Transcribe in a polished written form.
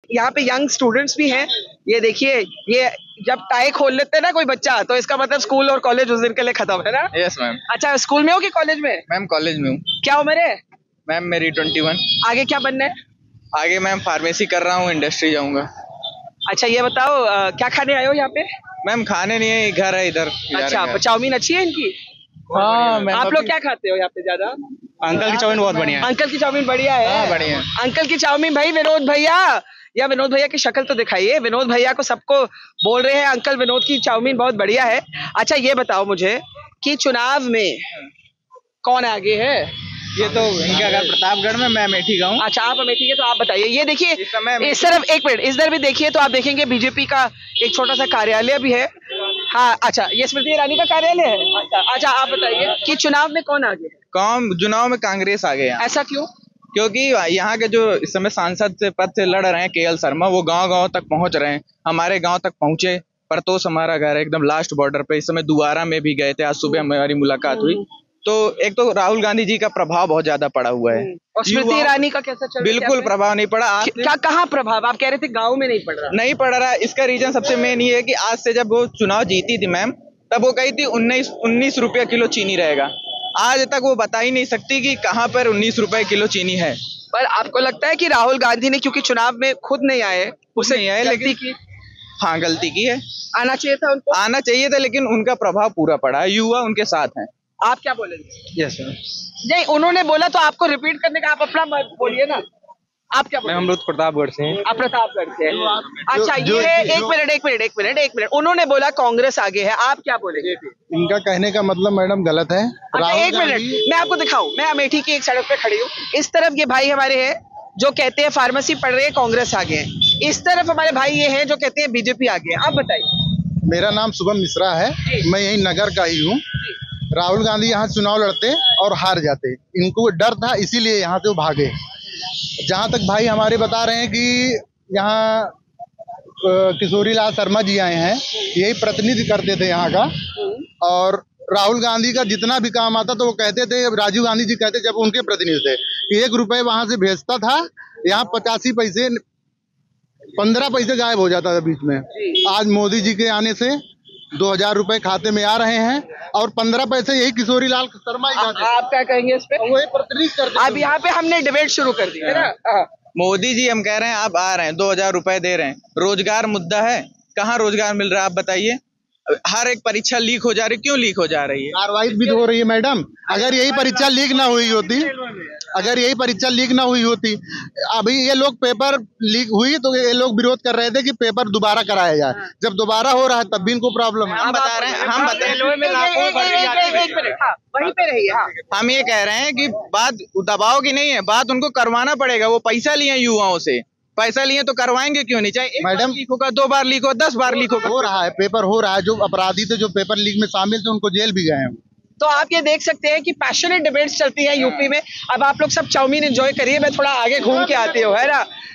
यहाँ पे young students भी हैं। ये देखिए, ये जब टाई खोल लेते हैं ना कोई बच्चा, तो इसका मतलब स्कूल और कॉलेज उस दिन के लिए खत्म है ना। Yes ma'am. अच्छा, स्कूल में हो कि कॉलेज में? मैम कॉलेज में हूँ। क्या उम्र है? मैम मेरी 21। आगे क्या बनना है? आगे मैम फार्मेसी कर रहा हूँ, इंडस्ट्री जाऊंगा। अच्छा, ये बताओ क्या खाने आए हो यहाँ पे? मैम खाने नहीं है, घर है इधर। अच्छा, चाउमीन अच्छी है इनकी? हाँ मैम। आप लोग क्या खाते हो यहाँ पे ज्यादा? अंकल की चाउमीन बहुत बढ़िया है। अंकल की चाउमीन बढ़िया है। हाँ बढ़िया है। अंकल की चाउमीन भाई। विनोद भैया, या विनोद भैया की शक्ल तो दिखाइए। विनोद भैया को सबको बोल रहे हैं अंकल विनोद की चाउमीन बहुत बढ़िया है। अच्छा, ये बताओ मुझे कि चुनाव में कौन आगे है? ये तो इनका घर प्रतापगढ़ में, मैं अमेठी का हूँ। अच्छा, आप अमेठी के, तो आप बताइए। ये देखिए, इस समय इस तरफ एक मिनट, इधर भी देखिए तो आप देखेंगे बीजेपी का एक छोटा सा कार्यालय भी है। हाँ, अच्छा, ये स्मृति ईरानी का कार्यालय है। अच्छा, आप बताइए कि चुनाव में कौन आगे है? कौन चुनाव में? कांग्रेस आ गए। ऐसा क्यों? क्योंकि यहाँ के जो इस समय सांसद से पद से लड़ रहे हैं केएल शर्मा, वो गांव-गांव तक पहुंच रहे हैं। हमारे गांव तक पहुंचे। परतोष हमारा घर है एकदम लास्ट बॉर्डर पे। इस समय दुआरा में भी गए थे, आज सुबह हमारी मुलाकात हुई। तो एक तो राहुल गांधी जी का प्रभाव बहुत ज्यादा पड़ा हुआ है। और स्मृति ईरानी का कैसा चल रहा है? बिल्कुल प्रभाव नहीं पड़ा। आज क्या कहाँ प्रभाव? आप कह रहे थे गाँव में नहीं पड़ रहा। नहीं पड़ रहा। इसका रीजन सबसे मेन ये है कि आज से जब वो चुनाव जीती थी मैम, तब वो कही थी 19 रुपया किलो चीनी रहेगा। आज तक वो बता ही नहीं सकती कि कहाँ पर 19 रुपए किलो चीनी है। पर आपको लगता है कि राहुल गांधी ने, क्योंकि चुनाव में खुद नहीं आए, उसे नहीं आए, गलती लेकिन की? हाँ गलती की है। आना चाहिए था उनको। आना चाहिए था, लेकिन उनका प्रभाव पूरा पड़ा है। युवा उनके साथ हैं। आप क्या बोलेंगे? Yes sir. नहीं, उन्होंने बोला तो आपको रिपीट करने का, आप अपना मत बोलिए ना। आप क्या बोलेंगे? हम लोग प्रतापगढ़ से हैं। आप प्रतापगढ़ से हैं। अच्छा, ये एक मिनट। उन्होंने बोला कांग्रेस आगे है, आप क्या बोलेंगे? इनका कहने का मतलब मैडम गलत है। अच्छा, एक मिनट, मैं आपको दिखाऊं। मैं अमेठी की एक सड़क पे खड़ी हूँ। इस तरफ ये भाई हमारे हैं जो कहते हैं फार्मेसी पढ़ रहे हैं, कांग्रेस आगे है। इस तरफ हमारे भाई ये हैं जो कहते हैं बीजेपी आगे है। आप बताइए। मेरा नाम शुभम मिश्रा है, मैं यही नगर का ही हूँ। राहुल गांधी यहाँ चुनाव लड़ते और हार जाते, इनको डर था इसीलिए यहाँ से वो भागे। जहाँ तक भाई हमारे बता रहे हैं कि यहाँ किशोरी लाल शर्मा जी आए हैं, यही प्रतिनिधि करते थे यहाँ का। और राहुल गांधी का जितना भी काम आता तो वो कहते थे, राजीव गांधी जी कहते जब उनके प्रतिनिधि थे, 1 रुपए वहां से भेजता था, यहाँ 85 पैसे 15 पैसे गायब हो जाता था बीच में। आज मोदी जी के आने से 2000 रुपए खाते में आ रहे हैं और 15 पैसे यही किशोरी लाल शर्मा ही जाते। आप क्या कहेंगे इस पे? वही प्रतिनिधि करते। अब यहाँ पे हमने डिबेट शुरू कर दी है ना। मोदी जी हम कह रहे हैं आप आ रहे हैं, 2000 रुपए दे रहे हैं। रोजगार मुद्दा है, कहाँ रोजगार मिल रहा है आप बताइए। हर एक परीक्षा लीक हो जा रही, क्यों लीक हो जा रही है? कार्रवाई भी तो हो रही है मैडम। अगर यही परीक्षा लीक ना हुई होती, अभी ये लोग पेपर लीक हुई तो ये लोग विरोध कर रहे थे कि पेपर दोबारा कराया जाए। जब दोबारा हो रहा है तब भी इनको प्रॉब्लम है। हम बता रहे हैं, वहीं पे रहिए। हम ये कह रहे हैं कि बात दबाव की नहीं है, बात उनको करवाना पड़ेगा। वो पैसा लिए युवाओं से, पैसा लिए तो करवाएंगे क्यों नहीं? चाहे मैडम लीक होगा, 2 बार लीक हो, 10 बार लीक होगा। हो रहा है, पेपर हो रहा है। जो अपराधी थे, जो पेपर लीक में शामिल थे, उनको जेल भी गए हैं। तो आप ये देख सकते हैं कि पैशनेट डिबेट्स चलती है यूपी में। अब आप लोग सब चाउमीन एंजॉय करिए, मैं थोड़ा आगे घूम के आती हूँ, है ना।